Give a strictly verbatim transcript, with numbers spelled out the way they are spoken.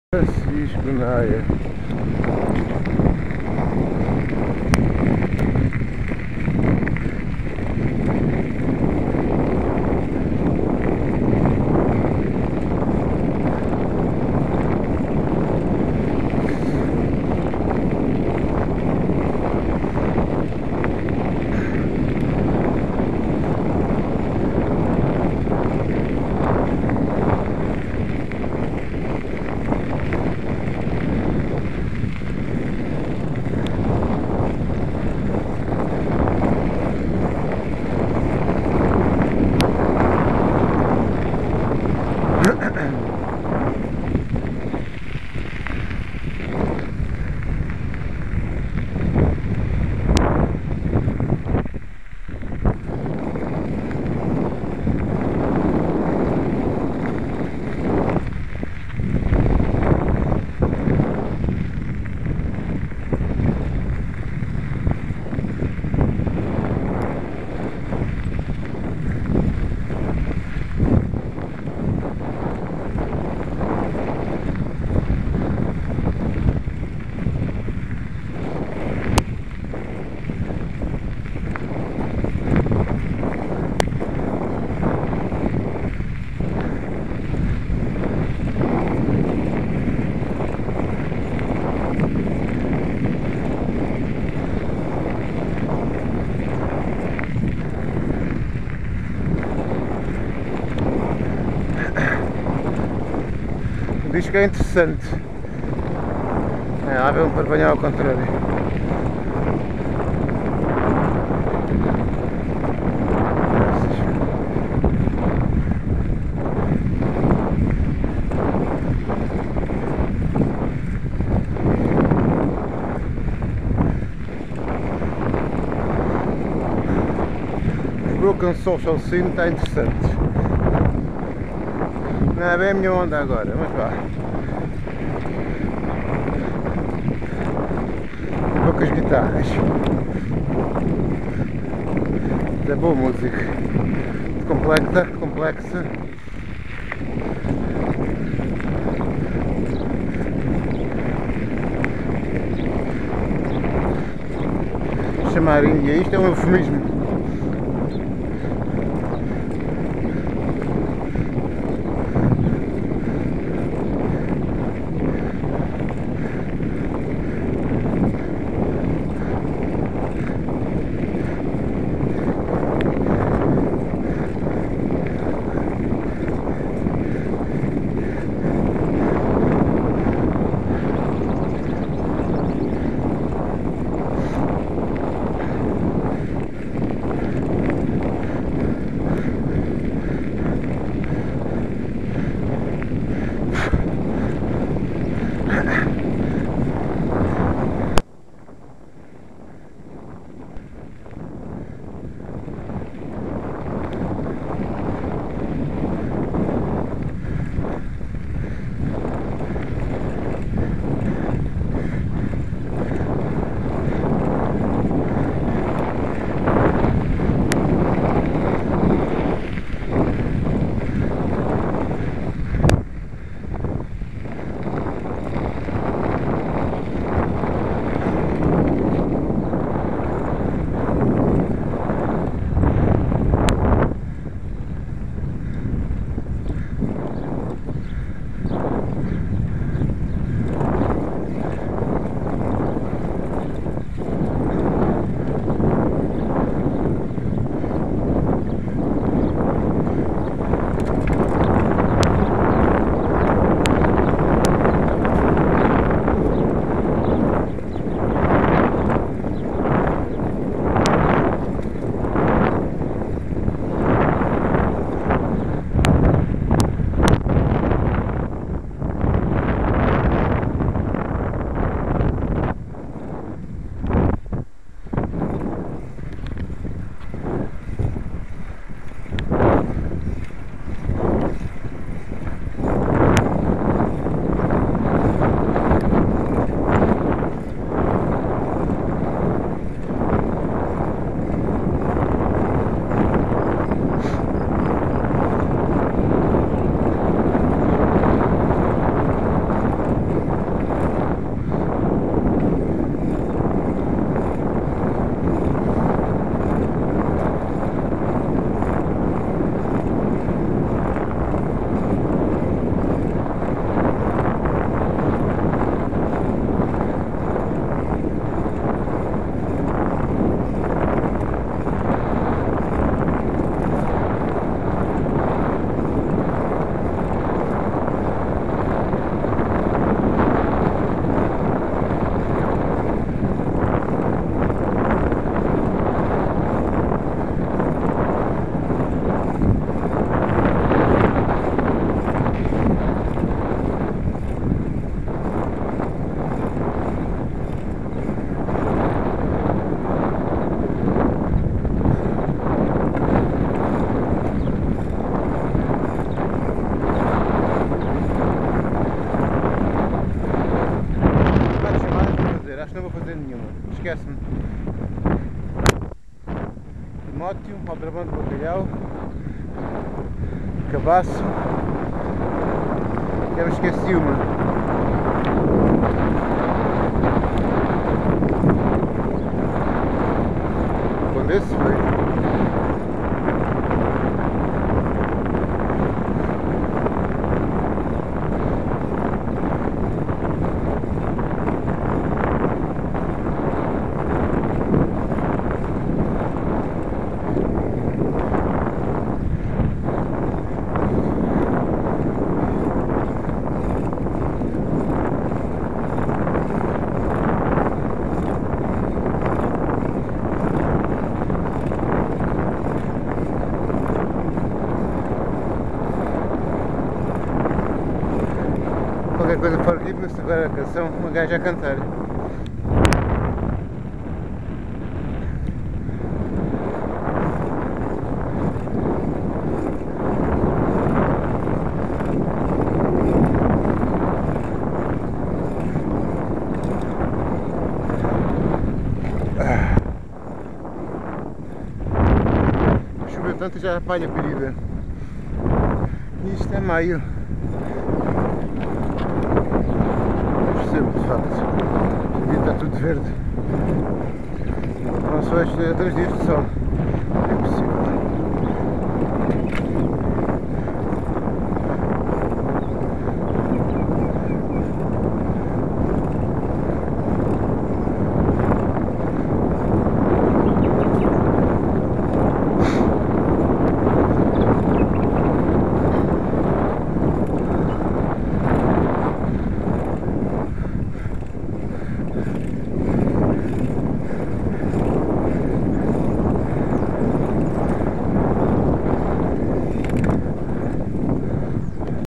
Francisco Naia. Diz que é interessante. É, lá vem para apanhar ao contrário. Os Broken Social Scene está interessante. Não é bem a minha onda agora, mas vá. Poucas guitarras. É boa música. Complexa, complexa. Chamar Índia, isto é um eufemismo. não vou fazer nenhuma. Esquece-me. Timóteo, Aldrabão de Bacalhau, Cabaço. Já me esqueci uma. Quando esse foi? Qualquer coisa fora ritmo, se agora a canção, uma gaja a cantar. Choveu tanto já apanha ferida. Isto é maio. De facto, aqui está tudo verde. Não só estes três dias de sol. É possível.